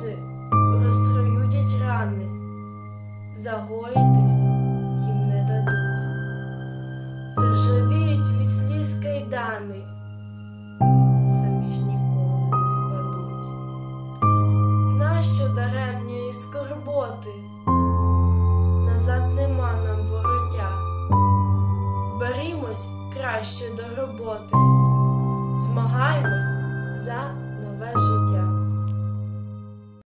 сльози розтроюдять рани, загоїтись їм не дадуть. Заржавіють від сліз кайдани, самі ж ніколи не спадуть. Нащо даремної скорботи? Назад нема нам вороття. Берімось краще до роботи.